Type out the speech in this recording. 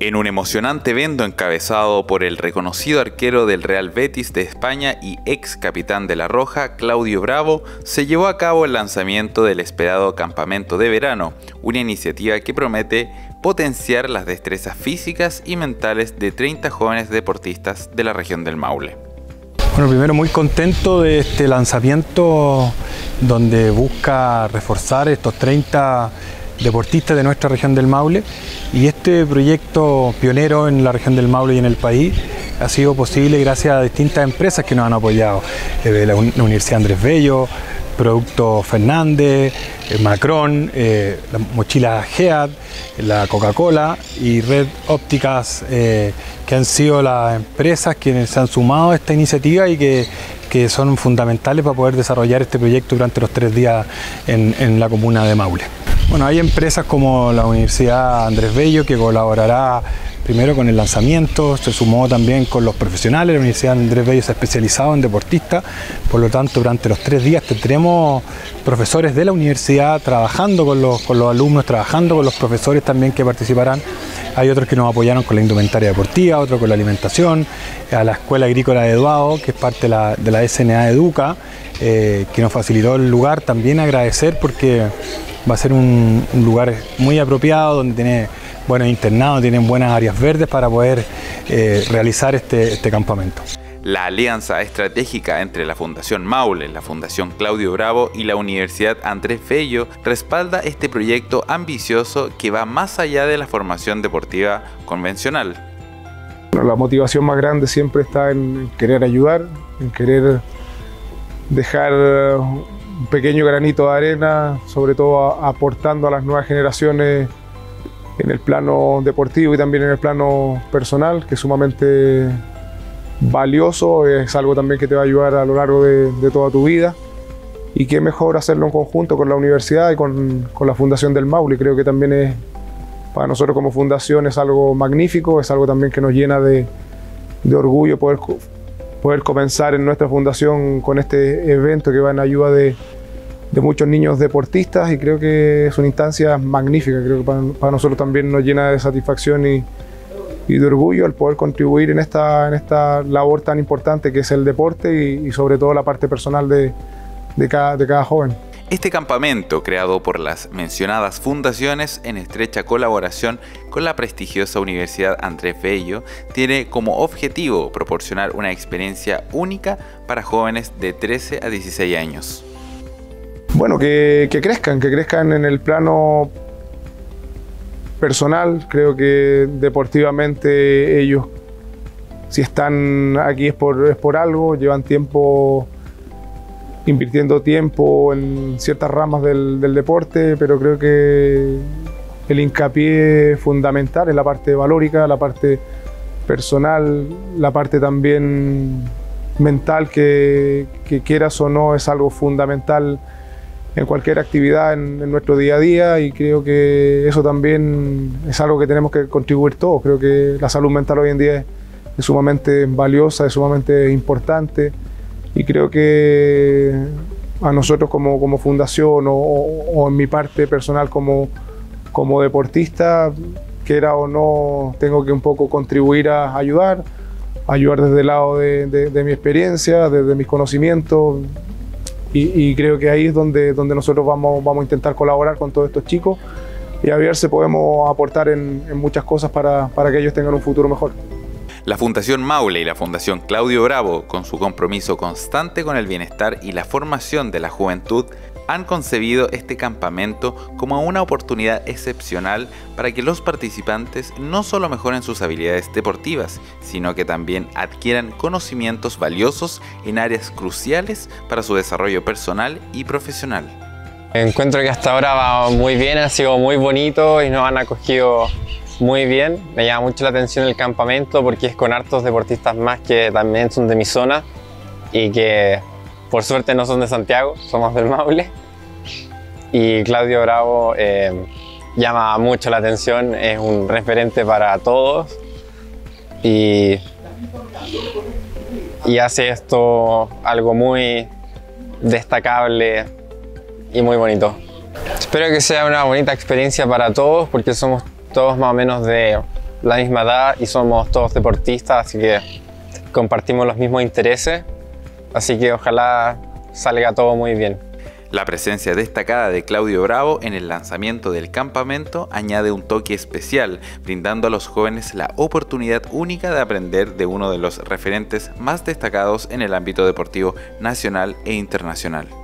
En un emocionante evento encabezado por el reconocido arquero del Real Betis de España y ex capitán de La Roja, Claudio Bravo, se llevó a cabo el lanzamiento del esperado Campamento de Verano, una iniciativa que promete potenciar las destrezas físicas y mentales de 30 jóvenes deportistas de la región del Maule. Bueno, primero muy contento de este lanzamiento donde busca reforzar estos 30 deportistas de nuestra región del Maule, y este proyecto pionero en la región del Maule y en el país ha sido posible gracias a distintas empresas que nos han apoyado, la Universidad Andrés Bello, Producto Fernández, Macron, la mochila GEAD, la Coca-Cola y Red Ópticas, que han sido las empresas quienes se han sumado a esta iniciativa y que son fundamentales para poder desarrollar este proyecto durante los 3 días en la comuna de Maule. Bueno, hay empresas como la Universidad Andrés Bello que colaborará primero con el lanzamiento, se sumó también con los profesionales. La Universidad Andrés Bello se ha especializado en deportistas, por lo tanto durante los 3 días tendremos profesores de la universidad trabajando con los alumnos, trabajando con los profesores también que participarán. Hay otros que nos apoyaron con la indumentaria deportiva, otros con la alimentación, a la Escuela Agrícola de Eduado, que es parte de la SNA Educa, que nos facilitó el lugar. También agradecer porque va a ser un lugar muy apropiado, donde tiene buenos internados, tienen buenas áreas verdes para poder realizar este campamento. La alianza estratégica entre la Fundación Maule, la Fundación Claudio Bravo y la Universidad Andrés Bello respalda este proyecto ambicioso que va más allá de la formación deportiva convencional. La motivación más grande siempre está en querer ayudar, en querer dejar un pequeño granito de arena, sobre todo aportando a las nuevas generaciones en el plano deportivo y también en el plano personal, que es sumamente valioso, es algo también que te va a ayudar a lo largo de toda tu vida, y qué mejor hacerlo en conjunto con la universidad y con la Fundación del Maule. Creo que también es, para nosotros como fundación, es algo magnífico, es algo también que nos llena de orgullo poder comenzar en nuestra fundación con este evento que va en ayuda de muchos niños deportistas, y creo que es una instancia magnífica. Creo que para nosotros también nos llena de satisfacción y de orgullo el poder contribuir en esta labor tan importante que es el deporte y sobre todo la parte personal de cada joven. Este campamento, creado por las mencionadas fundaciones en estrecha colaboración con la prestigiosa Universidad Andrés Bello, tiene como objetivo proporcionar una experiencia única para jóvenes de 13 a 16 años. Bueno, que crezcan en el plano personal. Creo que deportivamente ellos, si están aquí es por algo, llevan tiempo invirtiendo tiempo en ciertas ramas del deporte, pero creo que el hincapié fundamental es la parte valórica, la parte personal, la parte también mental, que quieras o no es algo fundamental en cualquier actividad en nuestro día a día, y creo que eso también es algo que tenemos que contribuir todos. Creo que la salud mental hoy en día es sumamente valiosa, es sumamente importante, y creo que a nosotros como fundación o en mi parte personal como deportista, quiera o no, tengo que un poco contribuir a ayudar desde el lado de mi experiencia, desde mis conocimientos. Y creo que ahí es donde nosotros vamos a intentar colaborar con todos estos chicos y a ver si podemos aportar en muchas cosas para que ellos tengan un futuro mejor. La Fundación Maule y la Fundación Claudio Bravo, con su compromiso constante con el bienestar y la formación de la juventud, han concebido este campamento como una oportunidad excepcional para que los participantes no solo mejoren sus habilidades deportivas, sino que también adquieran conocimientos valiosos en áreas cruciales para su desarrollo personal y profesional. Encuentro que hasta ahora va muy bien, ha sido muy bonito y nos han acogido muy bien. Me llama mucho la atención el campamento porque es con hartos deportistas más que también son de mi zona y que por suerte no son de Santiago, somos del Maule. Y Claudio Bravo llama mucho la atención, es un referente para todos y hace esto algo muy destacable y muy bonito. Espero que sea una bonita experiencia para todos porque somos todos más o menos de la misma edad y somos todos deportistas, así que compartimos los mismos intereses, así que ojalá salga todo muy bien. La presencia destacada de Claudio Bravo en el lanzamiento del campamento añade un toque especial, brindando a los jóvenes la oportunidad única de aprender de uno de los referentes más destacados en el ámbito deportivo nacional e internacional.